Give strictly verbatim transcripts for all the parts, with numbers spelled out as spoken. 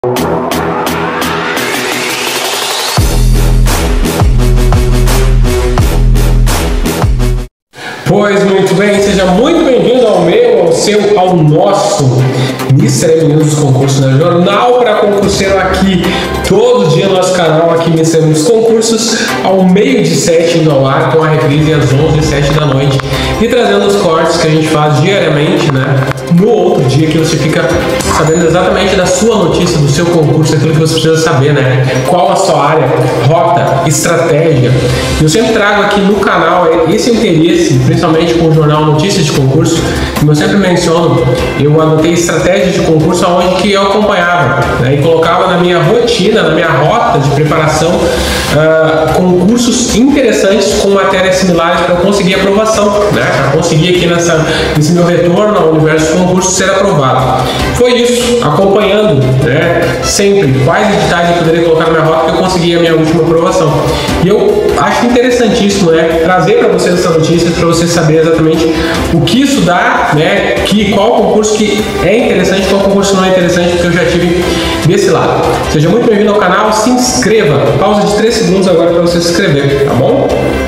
Pois muito bem, seja muito bem-vindo ao meu, ao seu, ao nosso mister M News dos Concursos, né? Jornal para concurseiro aqui, todo dia no nosso canal aqui, mister M News dos Concursos, ao meio de sete indo ao ar, com a reprise às onze e sete da noite, e trazendo os cortes que a gente faz diariamente, né? No outro dia, que você fica sabendo exatamente da sua notícia, do seu concurso, aquilo que você precisa saber, né? Qual a sua área, rota, estratégia. Eu sempre trago aqui no canal esse interesse, principalmente com o jornal Notícias de Concurso, como eu sempre menciono, eu anotei estratégias de concurso aonde que eu acompanhava, né? E colocava na minha rotina, na minha rota de preparação, uh, concursos interessantes com matérias similares para conseguir aprovação, né? Para conseguir aqui nessa, nesse meu retorno ao universo do concurso ser aprovado. Foi isso, acompanhando, né, sempre quais editais eu poderia colocar na minha rota que eu consegui a minha última aprovação. E eu acho interessantíssimo, né, trazer para vocês essa notícia, para vocês saberem exatamente o que isso dá, né, que, qual concurso que é interessante, qual concurso não é interessante, porque eu já tive desse lado. Seja muito bem-vindo ao canal, se inscreva. Pausa de três segundos agora para você se inscrever, tá bom?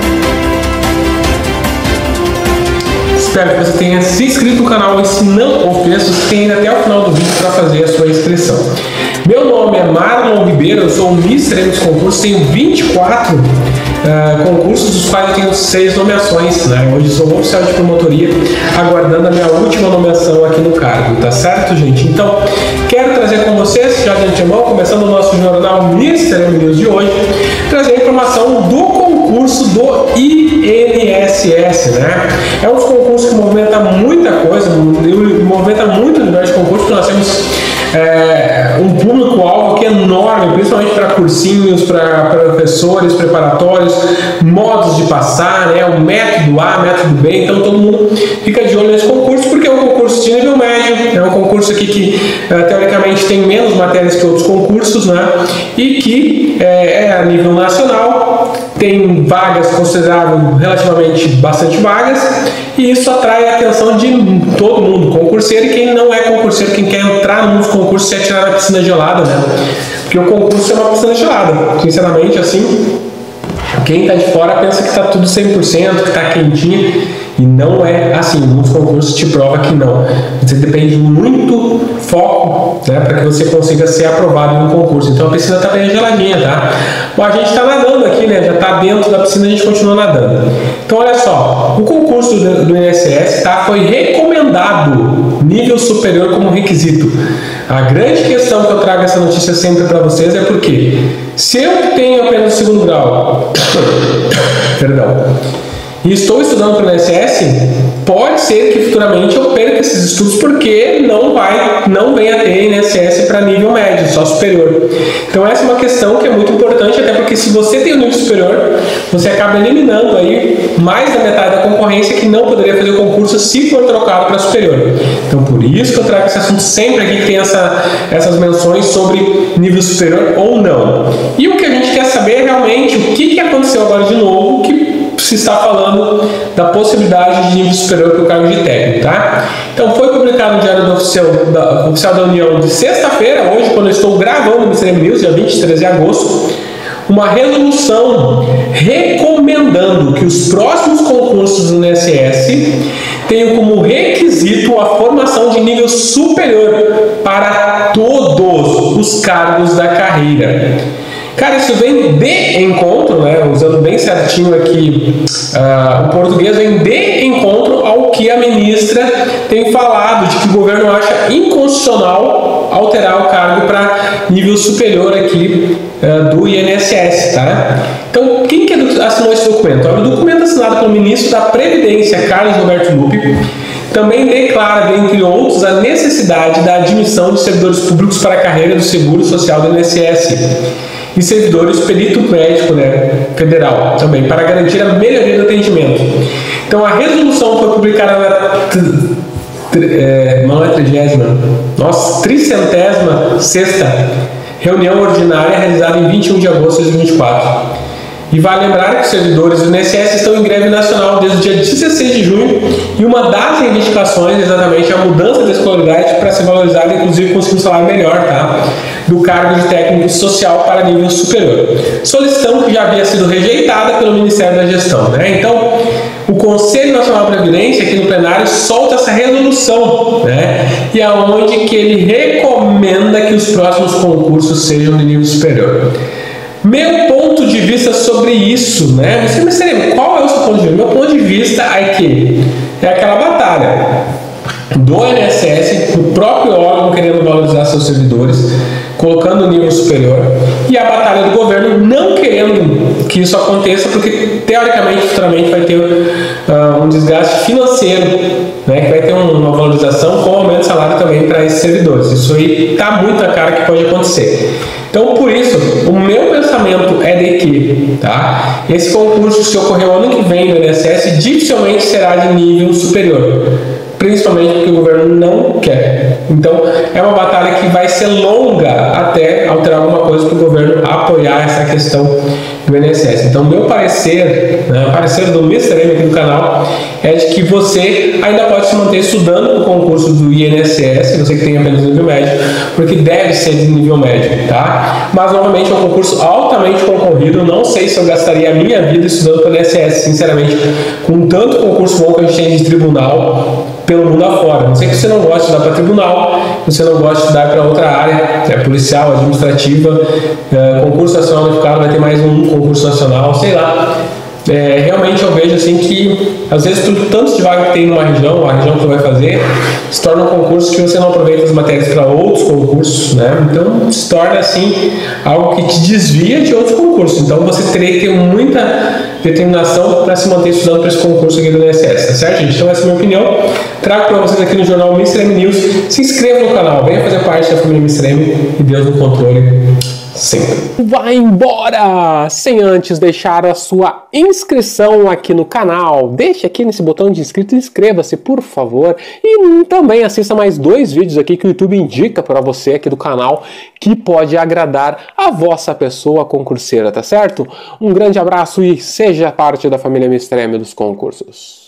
Espero que você tenha se inscrito no canal e se não o fez, você tem até o final do vídeo para fazer a sua inscrição. Meu nome é Marlon Ribeiro, eu sou o mister M dos Concursos, tenho vinte e quatro uh, concursos, dos quais eu tenho seis nomeações, né? Hoje sou oficial de promotoria, aguardando a minha última nomeação aqui no cargo, tá certo, gente? Então, quero trazer com vocês, já de antemão, começando o nosso jornal mister M News de hoje, trazer a informação do concurso do I N S S, né? É um dos concursos que movimenta muita coisa, movimenta muito o universo de concurso, porque nós temos é, um público-alvo que é enorme, principalmente para cursinhos, para professores preparatórios, modos de passar, né? O método A, método B, então todo mundo fica de olho nesse concurso, porque é um concurso de nível médio, é um concurso aqui que teoricamente tem menos matérias que outros concursos, né? E que é, é a nível nacional, tem vagas consideráveis, relativamente bastante vagas, e isso atrai a atenção de todo mundo, concurseiro, e quem não é concurseiro, quem quer entrar nos concursos e atirar na piscina gelada, né? Porque o concurso é uma piscina gelada, sinceramente, assim, quem está de fora pensa que está tudo cem por cento, que está quentinho, e não é assim. Muitos concursos te provam que não. Você depende muito foco, né, para que você consiga ser aprovado no concurso. Então a piscina está bem geladinha, tá? Bom, a gente está nadando aqui, né? Já está dentro da piscina, a gente continua nadando. Então olha só, o concurso do, do I N S S, tá, foi recomendado nível superior como requisito. A grande questão que eu trago essa notícia sempre para vocês é porque se eu tenho apenas o segundo grau, perdão, e estou estudando para o I N S S, pode ser que futuramente eu perca esses estudos porque não vai, não vem a ter I N S S para nível médio, só superior. Então essa é uma questão que é muito importante, até porque se você tem o nível superior, você acaba eliminando aí mais da metade da concorrência que não poderia fazer o concurso se for trocado para superior. Então por isso que eu trago esse assunto sempre aqui, que tem essa, essas menções sobre nível superior ou não. E o que a gente quer saber é realmente o que, que aconteceu agora de novo, que se está falando da possibilidade de nível superior para o cargo de técnico, tá? Então foi publicado no Diário do Oficial da, Oficial da União de sexta-feira, hoje, quando eu estou gravando o mister M News, dia vinte e três de agosto, uma resolução recomendando que os próximos concursos do I N S S tenham como requisito a formação de nível superior para todos os cargos da carreira. Cara, isso vem de encontro, né, usando bem certinho aqui, uh, o português vem de encontro ao que a ministra tem falado, de que o governo acha inconstitucional alterar o cargo para nível superior aqui uh, do I N S S, tá? Então, quem que assinou esse documento? É um documento assinado pelo ministro da Previdência, Carlos Roberto Lupi. Também declara, dentre outros, a necessidade da admissão de servidores públicos para a carreira do Seguro Social do I N S S. E servidores perito médico, né, federal também, para garantir a melhoria do atendimento. Então a resolução foi publicada na é, não é trigésima, nossa, tricentésima sexta reunião ordinária realizada em vinte e um de agosto de dois mil e vinte e quatro. E vale lembrar que os servidores do I N S S estão em greve nacional desde o dia dezesseis de junho e uma das reivindicações é exatamente a mudança da escolaridade para ser valorizada, inclusive conseguir um salário melhor, tá? Do cargo de técnico social para nível superior. Solicitação que já havia sido rejeitada pelo Ministério da Gestão, né? Então, o Conselho Nacional de Previdência, aqui no plenário, solta essa resolução, né? E aonde que ele recomenda que os próximos concursos sejam de nível superior. Meu ponto de vista sobre isso, né? Você me sabe qual é o seu ponto de vista? Meu ponto de vista é que é aquela batalha do I N S S, do próprio órgão querendo valorizar seus servidores, colocando o nível superior, e a batalha do governo não querendo que isso aconteça, porque teoricamente, futuramente vai ter uh, um desgaste financeiro, né, que vai ter uma valorização com aumento de salário também para esses servidores. Isso aí está muito na cara que pode acontecer. Então, por isso, o meu pensamento é de que, tá, esse concurso, se ocorrer o ano que vem no I N S S, dificilmente será de nível superior, principalmente porque o governo não quer. Então, é uma batalha que vai ser longa até alterar alguma coisa para o governo apoiar essa questão do I N S S. Então, meu parecer, né, o parecer do mister M aqui do canal, é de que você ainda pode se manter estudando o concurso do I N S S, você que tem apenas nível médio, porque deve ser de nível médio, tá? Mas, novamente, é um concurso altamente concorrido. Não sei se eu gastaria a minha vida estudando para o I N S S, sinceramente, com tanto concurso bom que a gente tem de tribunal pelo mundo afora. Não sei que você não gosta de estudar para tribunal, você não gosta de estudar para outra área, é policial, administrativa, é, concurso nacional unificado, vai ter mais um concurso nacional, sei lá. É, realmente eu vejo assim que às vezes tudo, tanto de vaga que tem numa região, a região que você vai fazer, se torna um concurso que você não aproveita as matérias para outros concursos, né? Então se torna assim algo que te desvia de outros concursos. Então você teria que ter muita determinação para se manter estudando para esse concurso aqui do I N S S, tá certo, gente? Então essa é a minha opinião. Trago para vocês aqui no jornal mister M News. Se inscreva no canal, venha fazer parte da família mister M e Deus no controle. Sim. Vai embora! Sem antes deixar a sua inscrição aqui no canal. Deixe aqui nesse botão de inscrito e inscreva-se, por favor. E também assista mais dois vídeos aqui que o YouTube indica para você aqui do canal que pode agradar a vossa pessoa concurseira, tá certo? Um grande abraço e seja parte da família mister M dos concursos.